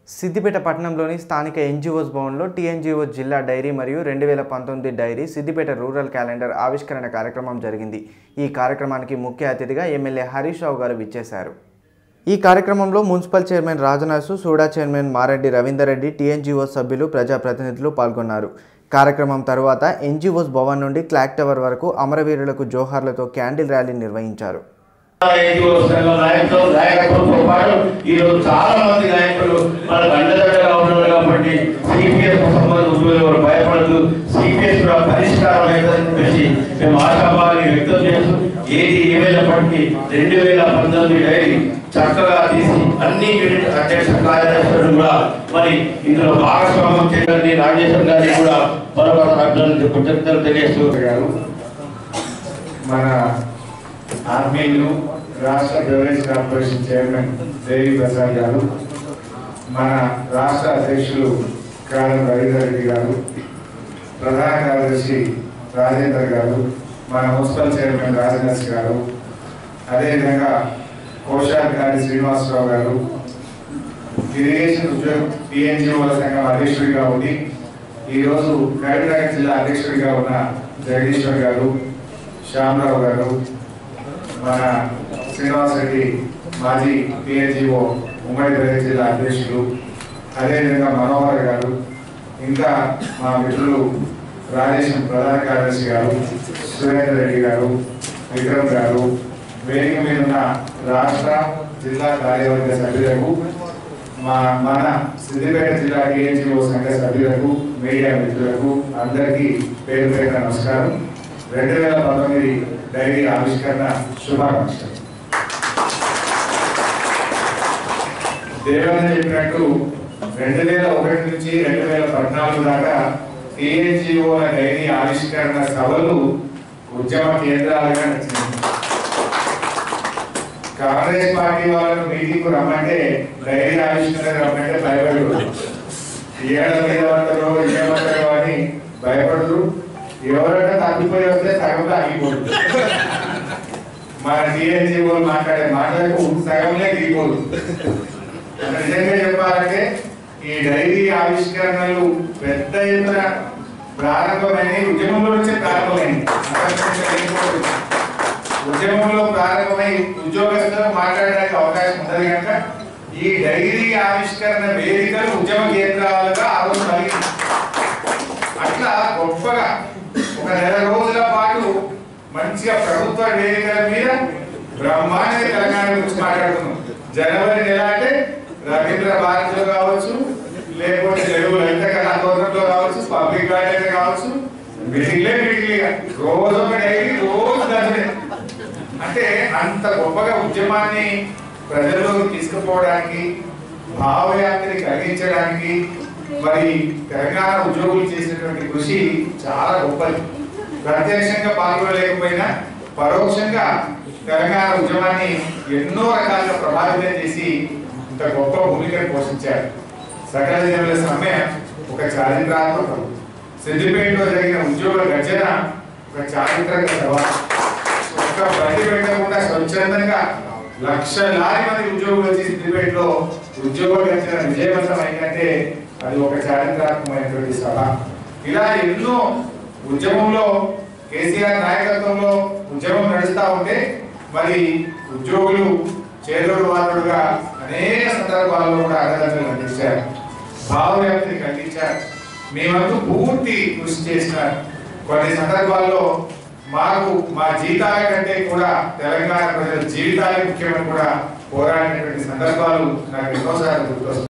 సిద్దిపేట పట్టణంలోని స్థానిక ఎన్జీఓస్ భవన్లో టీఎన్జీఓస్ జిల్లా డైరీ మరియు 2019 డైరీ సిద్దిపేట రూరల్ క్యాలెండర్ ఆవిష్కరణ కార్యక్రమం జరిగింది। ఈ కార్యక్రమానికి ముఖ్య అతిథిగా ఎమ్మెల్యే హరీష్ రావు గారు విచ్చేశారు। ఈ కార్యక్రమంలో municipal chairman Rajanasu, SUDA chairman Mareddy Ravinder Reddy, TNGOs సభ్యులు, ప్రజాప్రతినిధులు పాల్గొన్నారు। కార్యక్రమం తర్వాత ఎన్జీఓస్ భవన్ నుండి క్లాక్ టవర్ వరకు అమరవీరులకు జోహార్లతో క్యాండిల్ ర్యాలీ నిర్వహించారు। చాలా మంది నాయకులు మన గంటగంటగా ఉన్నారు కాబట్టి సిపిఎస్ సంబంధించిన భయపడదు, సిపిఎస్ కూడా పరిష్కారం అవుతుందని చెప్పేసి మేము ఆశాభావాన్ని వ్యక్తం చేస్తూ ఏది ఏమైనప్పటికీ 2019 డైరీ చక్కగా తీసి అన్ని యూనిట్ అధ్యక్ష కార్యదర్శులు కూడా మరి ఇందులో భాగస్వామ్యం చేయాలని రాజేశ్వర్ గారికి కూడా మరొక కృతజ్ఞతలు తెలియజేస్తూ మన ఆర్మీలు రాష్ట్ర beverage corporation chairman Devi Prasad గారు, మన రాష్ట్ర అధ్యక్షులు కారం రవీందర్ రెడ్డి గారు, ప్రధాన కార్యదర్శి రాజేందర్ గారు, మన మున్సిపల్ చైర్మన్ రాజనాథ్ గారు, అదేవిధంగా కోశాధికారి శ్రీనివాసరావు గారు, ఇరిగేషన్ ఉద్యోగ టీఎన్జీఓల సంఘం అధ్యక్షుడిగా ఉండి ఈరోజు కరీంనగర్ జిల్లా అధ్యక్షుడిగా ఉన్న జగదీశ్వర్ గారు, శ్యామరావు గారు, మన శ్రీనివాస్ రెడ్డి మాజీ టీఎన్జీఓ ఉమ్మడి మెదక్ జిల్లా అధ్యక్షులు, అదేవిధంగా మనోహర్ గారు, ఇంకా మా మిత్రులు రాజేశం ప్రధాన కార్యదర్శి గారు, సురేందర్ రెడ్డి గారు, విక్రమ్ గారు, వేదిక మీద ఉన్న రాష్ట్ర జిల్లా కార్యవర్గ సభ్యులకు, మన సిద్దిపేట జిల్లా టీఎన్జీఓ సంఘ సభ్యులకు, మీడియా మిత్రులకు అందరికీ పేరు పేరున నమస్కారం। 2019 డైరీ ఆవిష్కరణ శుభాకాంక్షలు। దేవేంద్ర చెప్పినట్టు 2001 నుంచి 2014 దాకా టీఎన్జీఓల డైరీ ఆవిష్కరణ సభలు ఉద్యమ కేంద్రాలుగా నచ్చింది। కాంగ్రెస్ పార్టీ వాళ్ళను మీటింగ్ రమ్మంటే డైరీ ఆవిష్కరణ రమ్మంటే భయపడరు, ఏమంటారో ఏమంటారో అని భయపడరు। ఎవరైనా తగ్గిపోయి వస్తే సగంలో ఆగిపోతుంది, మన టీఎన్జీఓ మాట్లాడే మాటలకు సగంలో దిగిపోదు। నిజంగా చెప్పాలంటే ఈ డైరీ ఆవిష్కరణలు పెద్ద ఎత్తున ప్రారంభమైనవి ఉద్యమంలో నుంచే ప్రారంభమైంది। ఉద్యమంలో ప్రారంభమై ఉద్యోగస్తులు మాట్లాడడానికి అవకాశం ఉన్నది కనుక ఈ డైరీ ఆవిష్కరణ వేదికలు ఉద్యమ కేంద్రాలుగా ఆలోచన అట్లా గొప్పగా ఒక నెల రోజుల పాటు మంచిగా ప్రభుత్వ వేదికల మీద బ్రహ్మాండంగా తెలంగాణ గురించి మాట్లాడుతున్నాం। జనవరి నెల అంటే రవీంద్ర భారతిలో కావచ్చు, లేకపోతే తెలుగు లలిత కళాకోరంలో కావచ్చు, పబ్లిక్ గార్డెన్ కావచ్చు, మిగిలిగా రోజు ఒక డైరీ రోజు గదిలే అంటే అంత గొప్పగా ఉద్యమాన్ని ప్రజల్లోకి తీసుకుపోవడానికి, భావవ్యాప్తిని కలిగించడానికి మరి తెలంగాణ ఉద్యోగులు చేసినటువంటి కృషి చాలా గొప్పది। ప్రత్యక్షంగా పాల్గొనలేకపోయినా పరోక్షంగా తెలంగాణ ఉద్యమాన్ని ఎన్నో రకాలుగా ప్రభావితం చేసి ఇంత గొప్ప భూమికను పోషించారు। సకల జనుల సమ్మె ఒక చారిత్రాత్మకం, సిద్దిపేటలో జరిగిన ఉద్యోగ గర్జన ఒక చారిత్రక సభ, ఒక్క బయట పెట్టకుండా స్వచ్ఛందంగా లక్షలాది మంది ఉద్యోగులు వచ్చి సిద్దిపేటలో ఉద్యోగ గర్జన విజయవంతం అయిందంటే అది ఒక చారిత్రాత్మకమైనటువంటి సభ। ఇలా ఎన్నో ఉద్యమంలో కేసీఆర్ నాయకత్వంలో ఉద్యమం నడుస్తూ ఉంటే మరి ఉద్యోగులు చేదోడు వాదుడుగా అనేక సందర్భాల్లో కూడా అండదండలు అందించారు, భావవ్యాప్తిని కలిగించారు, మేమంటూ పూర్తి కృషి చేసినారు। కొన్ని సందర్భాల్లో మాకు మా జీతాల కంటే కూడా తెలంగాణ ప్రజల జీవితాలే ముఖ్యమని కూడా పోరాడినటువంటి సందర్భాలు నాకు ఎన్నోసార్లు గుర్తొస్తాయి।